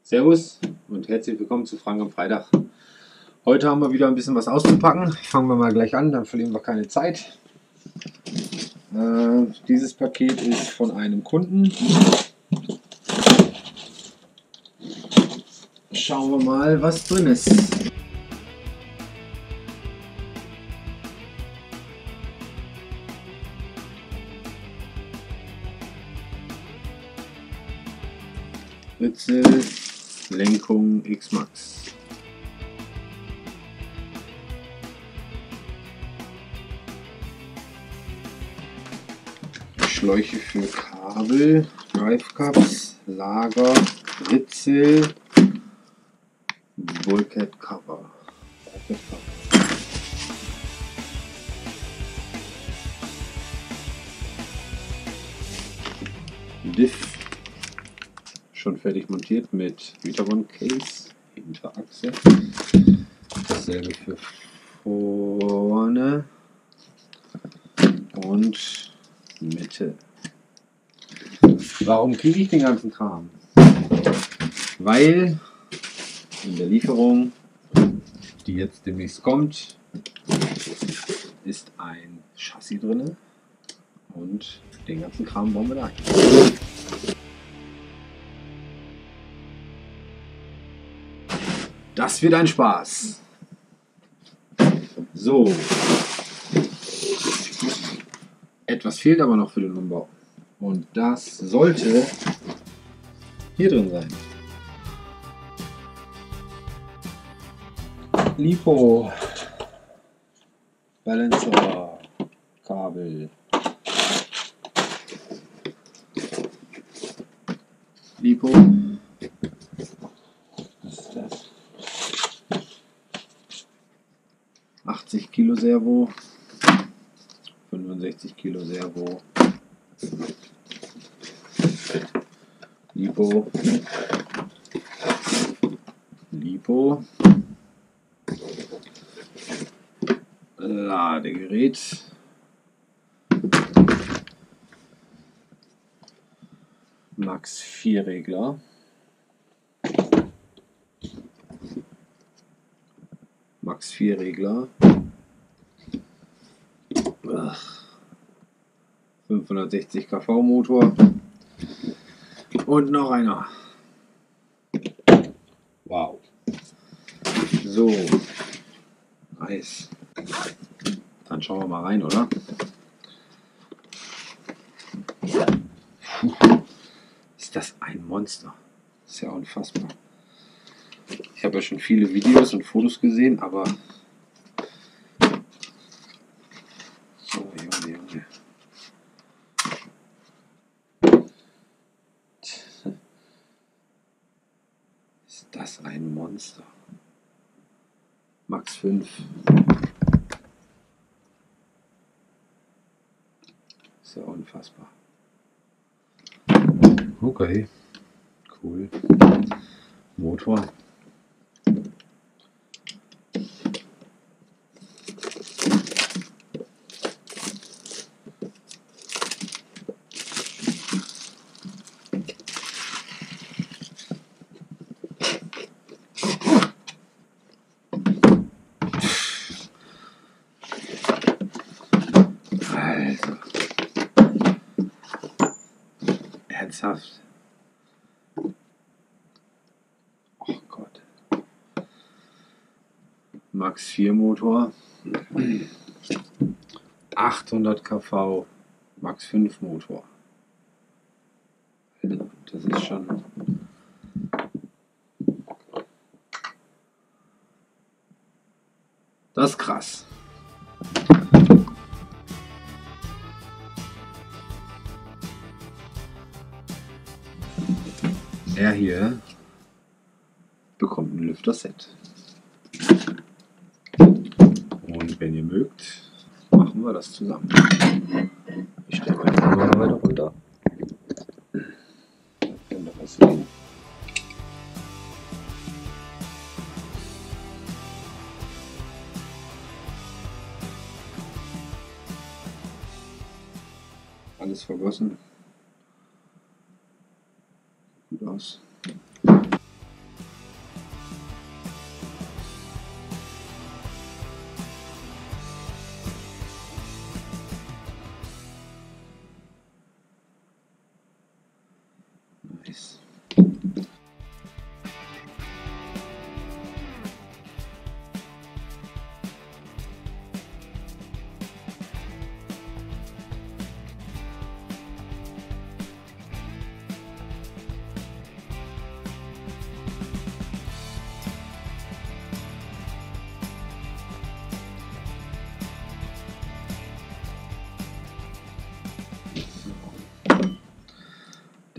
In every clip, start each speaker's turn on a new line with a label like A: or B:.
A: Servus und herzlich willkommen zu Frank am Freitag. Heute haben wir wieder ein bisschen was auszupacken. Fangen wir mal gleich an, dann verlieren wir keine Zeit. Dieses Paket ist von einem Kunden. Schauen wir mal, was drin ist. Ritzel, Lenkung X-Max. Schläuche für Kabel, Drive Cups, Lager, Ritzel, Bulkhead Cover. Diff schon fertig montiert mit Vitaron Case, Hinterachse. Dasselbe für vorne und Mitte. Warum kriege ich den ganzen Kram? Weil in der Lieferung, die jetzt demnächst kommt, ist ein Chassis drin und den ganzen Kram bauen wir da ein. Das wird ein Spaß. So. Etwas fehlt aber noch für den Umbau. Und das sollte hier drin sein. Lipo. Balancer. Kabel. Lipo. Was ist das? 80 Kilo Servo. 65 Kilo Servo. Lipo. Lipo. Ladegerät. Max 4 Regler. Max 4 Regler. 560 kV Motor. Und noch einer. Wow. So. Nice. Dann schauen wir mal rein, oder? Ist das ein Monster? Das ist ja unfassbar. Ich habe ja schon viele Videos und Fotos gesehen, aber so, Junge. Ist das ein Monster? Max 5. Ist ja unfassbar. Okay. Cool. Motor. Also. Ernsthaft. Oh Gott. Max 4 Motor. 800 kV. Max 5 Motor. Das ist schon. Das ist krass. Er hier bekommt ein Lüfter-Set. Und wenn ihr mögt, machen wir das zusammen. Ich stelle meine Kamera weiter runter. Kann doch was sehen. Alles vergossen. Gut aus.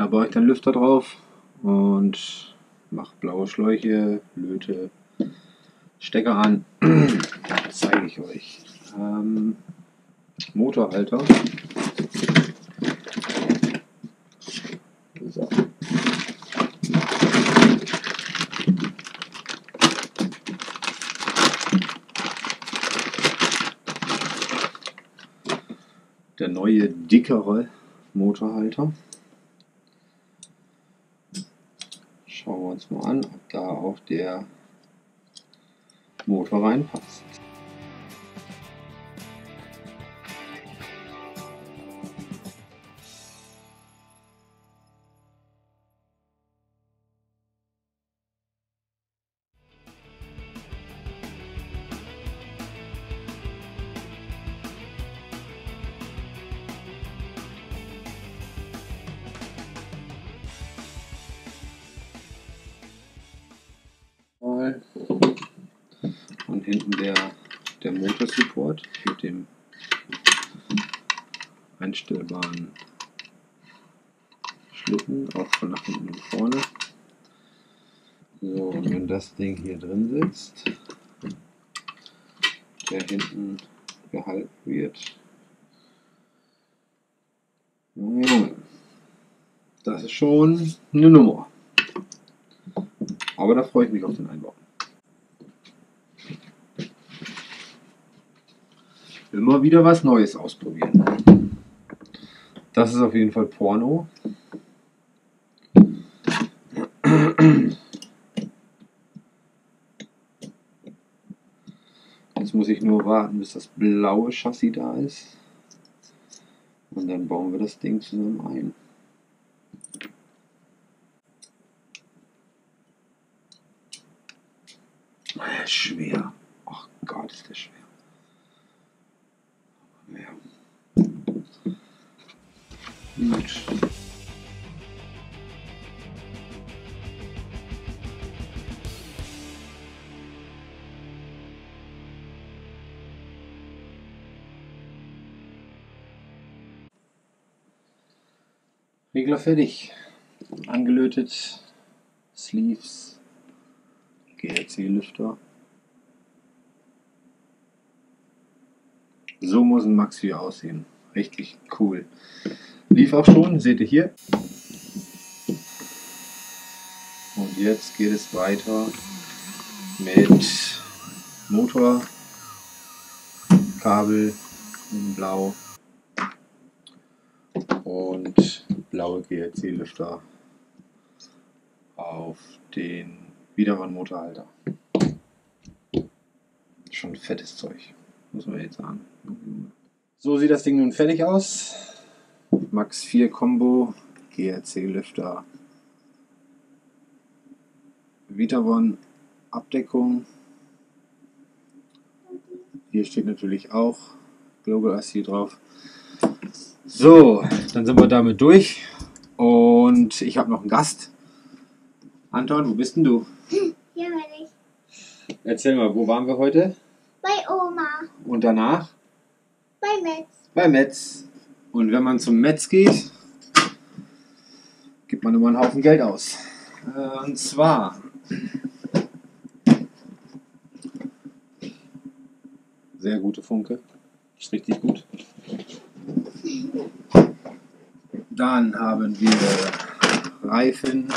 A: Da baue ich dann Lüfter drauf und mache blaue Schläuche, löte Stecker an. Das zeige ich euch. Motorhalter. So. Der neue, dickere Motorhalter. Schauen wir uns mal an, ob da auch der Motor reinpasst. Und hinten der Motorsupport mit dem einstellbaren Schlitten, auch von nach hinten und vorne. So, und wenn das Ding hier drin sitzt, der hinten gehalten wird, das ist schon eine Nummer. Aber da freue ich mich auf den Einbau. Immer wieder was Neues ausprobieren. Das ist auf jeden Fall Porno. Jetzt muss ich nur warten, bis das blaue Chassis da ist. Und dann bauen wir das Ding zusammen ein. Schwer. Ach Gott, ist der schwer. Ja. Gut. Regler fertig. Angelötet. Sleeves. GRC-Lüfter. So muss ein Max 4 aussehen. Richtig cool. Lief auch schon, seht ihr hier. Und jetzt geht es weiter mit Motor, Kabel in Blau und blaue GRC-Lüfter auf den Widerrad-Motorhalter. Schon fettes Zeug, muss man jetzt sagen. So sieht das Ding nun fertig aus. Max 4 Combo, GRC-Lüfter, Vitavon Abdeckung. Hier steht natürlich auch Global RC drauf. So, dann sind wir damit durch und ich habe noch einen Gast. Anton, wo bist denn du?
B: Hier bin ich.
A: Erzähl mal, wo waren wir heute?
B: Bei Oma.
A: Und danach?
B: Bei Metz.
A: Bei Metz. Und wenn man zum Metz geht, gibt man immer einen Haufen Geld aus. Und zwar sehr gute Funke. Ist richtig gut. Dann haben wir Reifen,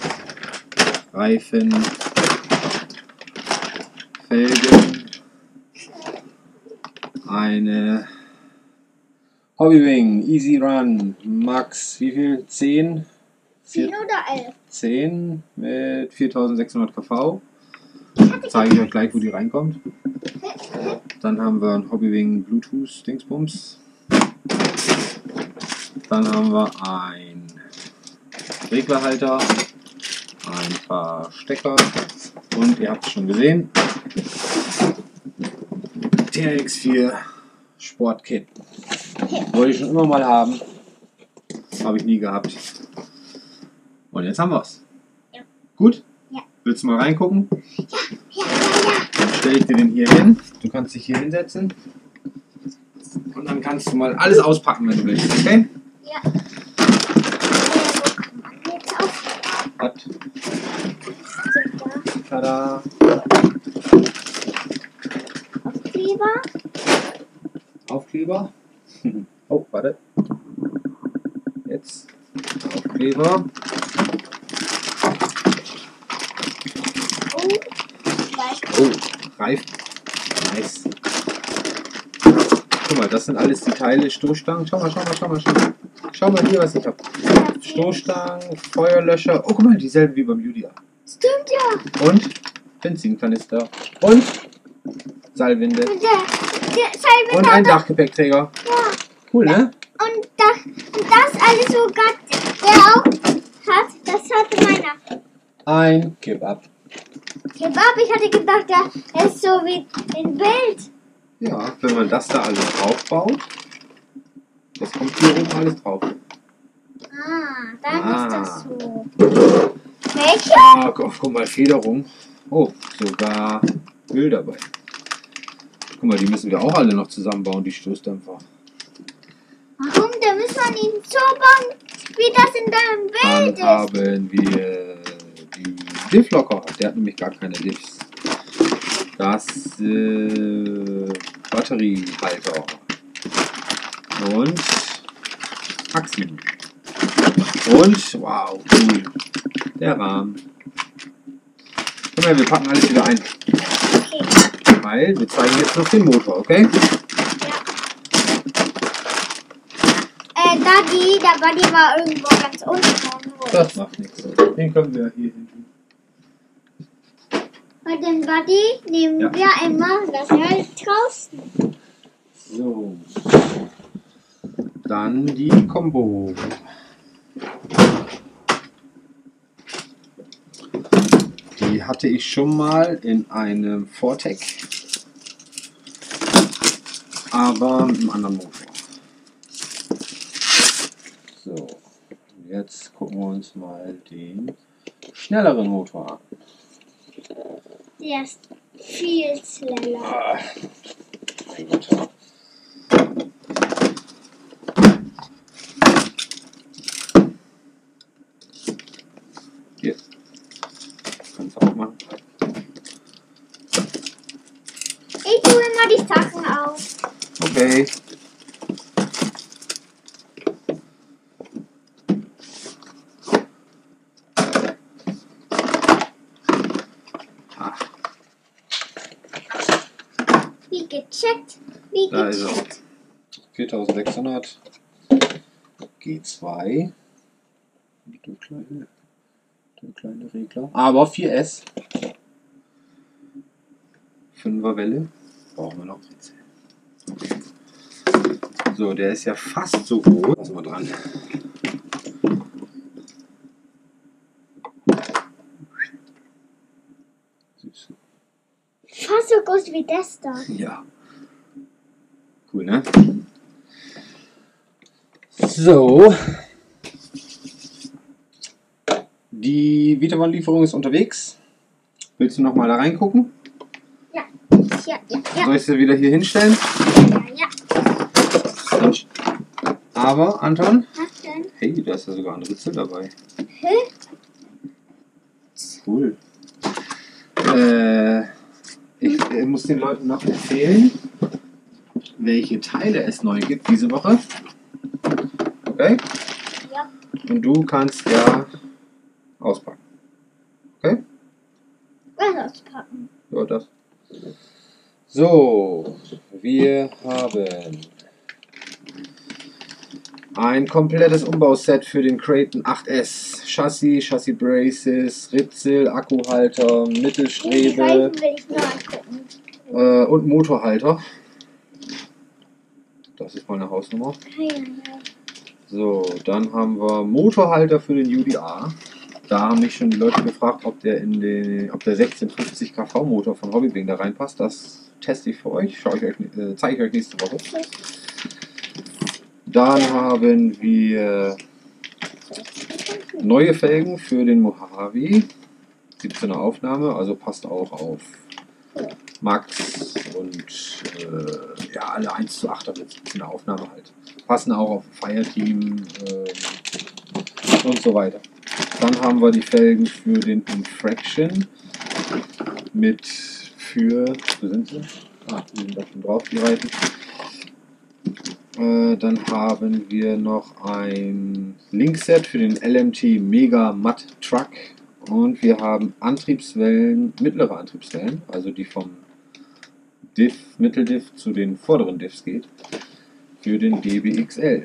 A: Felgen, eine Hobbywing Easy Run Max, wie viel? 10?
B: 10 oder 11?
A: 10 mit 4600 kV. Zeige ich euch gleich, wo die reinkommt. Dann haben wir ein Hobbywing Bluetooth Dingsbums. Dann haben wir ein Reglerhalter, ein paar Stecker und ihr habt es schon gesehen, TRX4 Sportkit. Wollte ich schon immer mal haben, habe ich nie gehabt. Und jetzt haben wir es.
B: Ja.
A: Gut?
B: Ja.
A: Willst du mal reingucken?
B: Ja.
A: Dann stelle ich dir den hier hin. Du kannst dich hier hinsetzen. Und dann kannst du mal alles auspacken, wenn du willst. Okay?
B: Ja.
A: Tada!
B: Aufkleber.
A: Aufkleber. Oh, warte. Jetzt Aufkleber.
B: Oh, Beispiel.
A: Oh, Reifen. Nice. Guck mal, das sind alles die Teile, Stoßstangen. Schau mal. Schau mal hier, was ich habe. Stoßstangen, Feuerlöscher. Oh, guck mal, dieselben wie beim Julia.
B: Stimmt ja.
A: Und Benzinkanister. Und Seilwinde.
B: Und der Seilwinde
A: Und ein
B: hat-
A: Dachgepäckträger.
B: Ja.
A: Cool, ne?
B: Und das alles sogar, der auch hat, das hatte meiner.
A: Ein Kebab.
B: Kebab, ich hatte gedacht, der ist so wie ein Bild.
A: Ja, wenn man das da alles draufbaut, das kommt hier oben alles drauf.
B: Dann ist das so. Welche?
A: Ah, guck mal, Federung. Oh, sogar Öl dabei. Guck mal, die müssen wir auch alle noch zusammenbauen, die Stoßdämpfer.
B: Warum? Da muss man ihn so bauen, wie das in deinem
A: Dann
B: Bild ist.
A: haben wir die Difflocker. Der hat nämlich gar keine Diffs. Das Batteriehalter. Und Achsen. Und, wow, cool. Der Rahmen. Guck mal, wir packen alles wieder ein.
B: Okay.
A: Weil wir zeigen jetzt noch den Motor, okay?
B: Der Buddy war irgendwo ganz unten.
A: Das macht nichts. Den können wir hier hin tun.
B: Bei dem Buddy nehmen
A: Ja.
B: wir immer das halt draußen.
A: So. Dann die Combo. Die hatte ich schon mal in einem Vortec, aber mit einem anderen Motor. So, jetzt gucken wir uns mal den schnelleren Motor an.
B: Der ist viel schneller.
A: Ah, mein Gott. Hier. Kannst du auch machen.
B: Ich tue immer die Sachen auf.
A: Okay.
B: Wie gecheckt. Wie
A: Da ist er.
B: gecheckt.
A: 4600 G2. Der kleine Regler. Aber 4S. 5er Welle. Brauchen wir noch Ritzel. Okay. So, der ist ja fast so groß. Lassen wir dran. Süß.
B: Fast so groß wie das da.
A: Ja. Cool, ne? So. Die Vitavan-Lieferung ist unterwegs. Willst du noch mal da reingucken?
B: Ja, ja.
A: Soll ich sie wieder hier hinstellen?
B: Ja.
A: Aber, Anton,
B: Was denn?
A: hey, da ist ja sogar ein Ritzel dabei.
B: Hä?
A: Cool. Ich muss den Leuten noch erzählen, welche Teile es neu gibt diese Woche. Okay?
B: Ja.
A: Und du kannst ja auspacken. Okay?
B: Was auspacken?
A: Ja, das. So, wir haben ein komplettes Umbauset für den Kraton 8S. Chassis Braces, Ritzel, Akkuhalter,
B: Die
A: Mittelstrebe
B: Reifen will ich nur angucken.
A: und Motorhalter. Das ist meine Hausnummer.
B: Ja.
A: So, dann haben wir Motorhalter für den UDA. Da haben mich schon die Leute gefragt, ob der 1650 kV Motor von Hobbybing da reinpasst. Das teste ich für euch. Zeige ich euch nächste Woche. Dann haben wir neue Felgen für den Mojave. 17er Aufnahme, also passt auch auf Max und ja, alle 1:8 mit 17er Aufnahme halt. Passen auch auf Fireteam und so weiter. Dann haben wir die Felgen für den Infraction. mit für, wo sind sie? Die sind da schon drauf, die Reifen. Dann haben wir noch ein Linkset für den LMT Mega Matt Truck und wir haben Antriebswellen, mittlere Antriebswellen, also die vom Diff, Mitteldiff zu den vorderen Diffs geht, für den DBXL.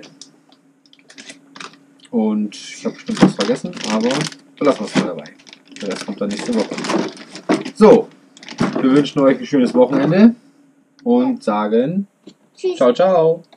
A: Und ich habe bestimmt was vergessen, aber belassen wir es mal dabei. Der Rest kommt dann nächste Woche. So, wir wünschen euch ein schönes Wochenende und sagen
B: Tschüss.
A: ciao, ciao.